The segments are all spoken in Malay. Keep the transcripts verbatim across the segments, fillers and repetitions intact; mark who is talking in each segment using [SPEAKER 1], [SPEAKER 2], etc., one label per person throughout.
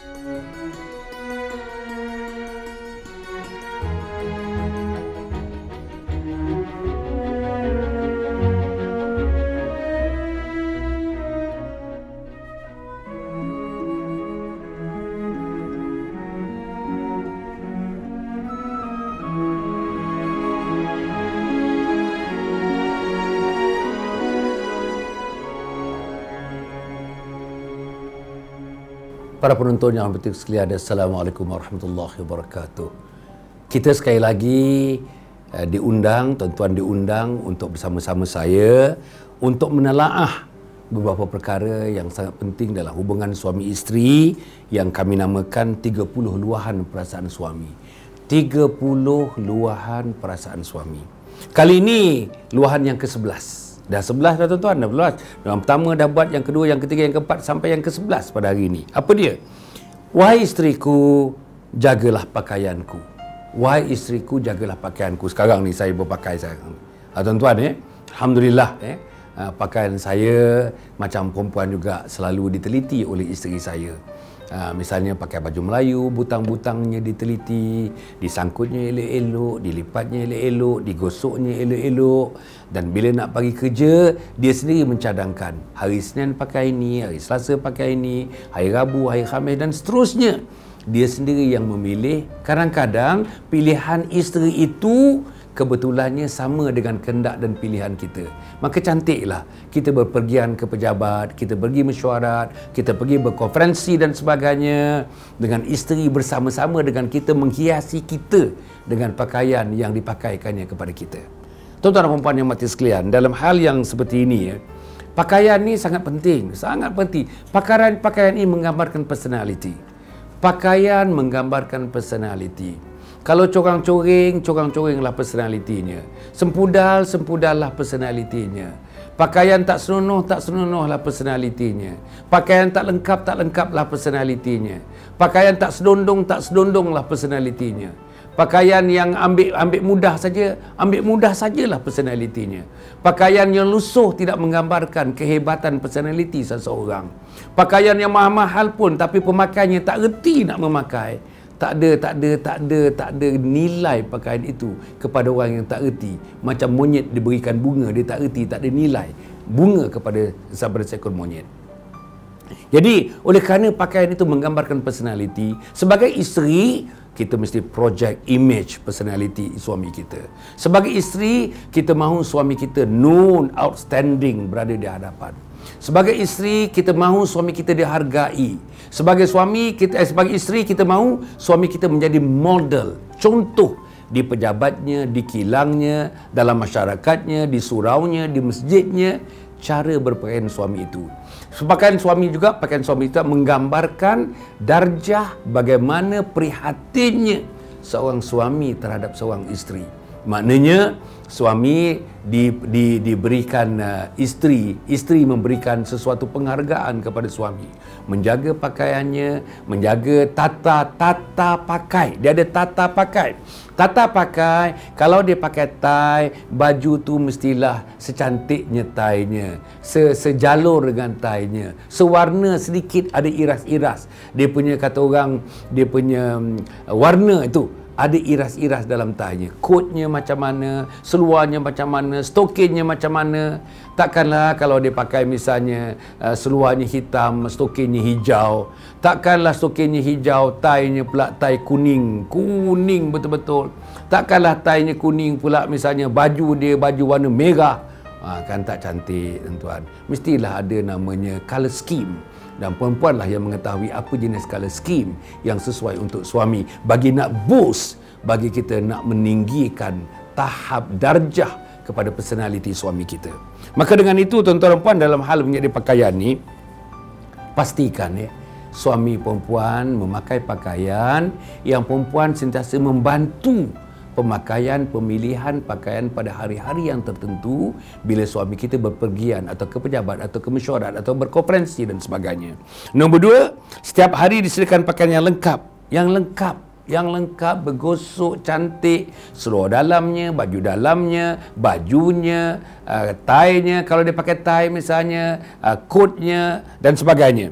[SPEAKER 1] Para penonton yang berhormat sekalian, Assalamualaikum warahmatullahi wabarakatuh. Kita sekali lagi uh, diundang, tuan-tuan diundang untuk bersama-sama saya untuk menelaah beberapa perkara yang sangat penting dalam hubungan suami isteri yang kami namakan tiga puluh luahan perasaan suami. tiga puluh luahan perasaan suami. Kali ini luahan yang ke sebelas. Dah sebelas dah tuan-tuan, dah sebelas. Yang pertama dah buat, yang kedua, yang ketiga, yang keempat sampai yang ke sebelas pada hari ini. Apa dia? Wahai isteriku, jagalah pakaianku. Wahai isteriku, jagalah pakaianku. Sekarang ni saya berpakai sekarang. Ha, tuan-tuan eh, alhamdulillah eh, ha, pakaian saya macam perempuan juga selalu diteliti oleh isteri saya. Ha, misalnya pakai baju Melayu, butang-butangnya diteliti, disangkutnya elok-elok, dilipatnya elok-elok, digosoknya elok-elok. Dan bila nak pergi kerja, dia sendiri mencadangkan hari Senin pakai ini, hari Selasa pakai ini, hari Rabu, hari Khamis dan seterusnya. Dia sendiri yang memilih. Kadang-kadang pilihan isteri itu kebetulannya sama dengan kehendak dan pilihan kita. Maka cantiklah kita berpergian ke pejabat, kita pergi mesyuarat, kita pergi berkonferensi dan sebagainya dengan isteri bersama-sama dengan kita, menghiasi kita dengan pakaian yang dipakaikannya kepada kita. Tuan-tuan dan puan-puan yang mati sekalian, dalam hal yang seperti ini ya, pakaian ni sangat penting, sangat penting. Pakaian pakaian ini menggambarkan personality. Pakaian menggambarkan personality. Kalau corang-coring, corang-coringlah personalitinya. Sempudal, sempudallah personalitinya. Pakaian tak senonoh, tak senonohlah personalitinya. Pakaian tak lengkap, tak lengkaplah personalitinya. Pakaian tak sedondong, tak sedondonglah personalitinya. Pakaian yang ambil ambil mudah saja, ambil mudah sajalah personalitinya. Pakaian yang lusuh tidak menggambarkan kehebatan personaliti seseorang. Pakaian yang mahal-mahal pun tapi pemakaiannya tak reti nak memakai. Tak ada, tak ada, tak ada, tak ada nilai pakaian itu kepada orang yang tak reti. Macam monyet diberikan bunga, dia tak reti, tak ada nilai bunga kepada sahabat seekor monyet. Jadi, oleh kerana pakaian itu menggambarkan personality, sebagai isteri, kita mesti project image personality suami kita. Sebagai isteri, kita mahu suami kita known, outstanding, berada di hadapan. Sebagai isteri, kita mahu suami kita dihargai. Sebagai suami kita, eh, sebagai isteri, kita mahu suami kita menjadi model, contoh di pejabatnya, di kilangnya, dalam masyarakatnya, di suraunya, di masjidnya, cara berpakaian suami itu. Pakaian suami juga, pakaian suami itu menggambarkan darjah bagaimana prihatinnya seorang suami terhadap seorang isteri. Maknanya suami di, di, diberikan uh, isteri, isteri memberikan sesuatu penghargaan kepada suami. Menjaga pakaiannya, menjaga tata-tata pakai. Dia ada tata pakai. Tata pakai, kalau dia pakai tie, baju tu mestilah secantiknya tie-nya, se sejalur dengan tie-nya, sewarna sedikit ada iras-iras. Dia punya, kata orang, dia punya um, warna itu ada iras-iras dalam tie-nya. Kotnya macam mana, seluarnya macam mana, stokinnya macam mana. Takkanlah kalau dia pakai misalnya uh, seluarnya hitam, stokinnya hijau. Takkanlah stokinnya hijau, tie-nya pula tie kuning. Kuning betul-betul. Takkanlah tie-nya kuning pula misalnya baju dia baju warna merah. Ha, kan tak cantik, tuan-tuan. Mestilah ada namanya colour scheme. Dan perempuanlah yang mengetahui apa jenis colour scheme yang sesuai untuk suami. Bagi nak boost, bagi kita nak meninggikan tahap darjah kepada personality suami kita. Maka dengan itu, tuan-tuan dan puan, dalam hal menjadi pakaian ni, pastikan ya, suami perempuan memakai pakaian yang perempuan sentiasa membantu pemakaian, pemilihan pakaian pada hari-hari yang tertentu bila suami kita berpergian atau ke pejabat atau ke mesyuarat atau berkonferensi dan sebagainya. Nombor dua, setiap hari disediakan pakaian yang lengkap. Yang lengkap. Yang lengkap, bergosok, cantik, seluar dalamnya, baju dalamnya, bajunya, uh, tie-nya, kalau dia pakai tie misalnya, uh, coat-nya dan sebagainya.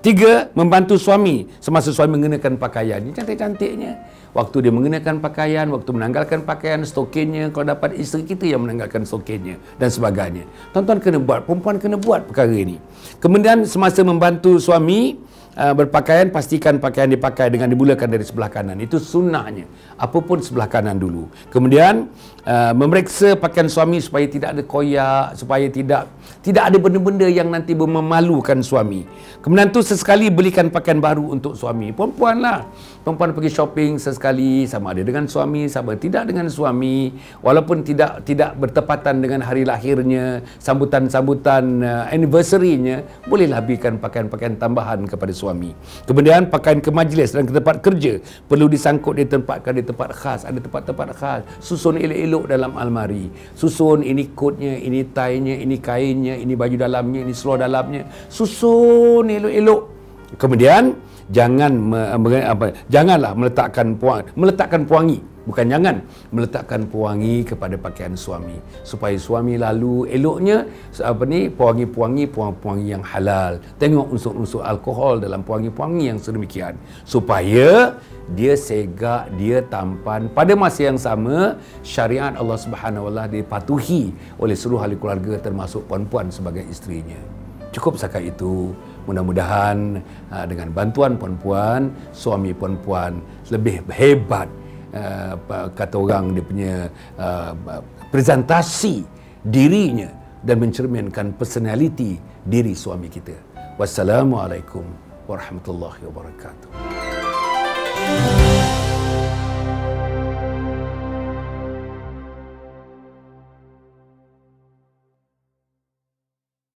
[SPEAKER 1] Tiga, membantu suami semasa suami mengenakan pakaian. Ini cantik-cantiknya. Waktu dia mengenakan pakaian, waktu menanggalkan pakaian, stokinnya, kalau dapat isteri kita yang menanggalkan stokinnya dan sebagainya. Tuan-tuan kena buat, perempuan kena buat perkara ini. Kemudian semasa membantu suami uh, berpakaian, pastikan pakaian dipakai dengan dimulakan dari sebelah kanan. Itu sunnahnya. Apapun sebelah kanan dulu. Kemudian uh, memeriksa pakaian suami supaya tidak ada koyak, supaya tidak tidak ada benda-benda yang nanti memalukan suami. Kemudian tu sesekali belikan pakaian baru untuk suami. Perempuan lah. Perempuan pergi shopping sesekali, sama ada dengan suami, sama tidak dengan suami, walaupun tidak tidak bertepatan dengan hari lahirnya, sambutan-sambutan uh, anniversary-nya, bolehlah berikan pakaian-pakaian tambahan kepada suami. Kemudian pakaian ke majlis dan ke tempat kerja perlu disangkut, ditempatkan di tempat khas, ada tempat-tempat khas. Susun elok-elok dalam almari. Susun ini kotnya, ini tie-nya, ini kainnya, ini baju dalamnya, ini seluar dalamnya. Susun elok-elok. Kemudian jangan me, me, apa, janganlah meletakkan puang, meletakkan pewangi, bukan jangan meletakkan pewangi kepada pakaian suami, supaya suami lalu eloknya apa ni pewangi-pewangi pewangi yang halal. Tengok unsur-unsur alkohol dalam pewangi-pewangi yang sedemikian, supaya dia segak, dia tampan. Pada masa yang sama, syariat Allah Subhanahu Wa Taala dipatuhi oleh seluruh ahli keluarga, termasuk puan-puan sebagai isterinya. Cukup setakat itu. Mudah-mudahan uh, dengan bantuan puan-puan, suami puan-puan lebih hebat, uh, kata orang, dia punya uh, presentasi dirinya dan mencerminkan personality diri suami kita. Wassalamualaikum warahmatullahi wabarakatuh.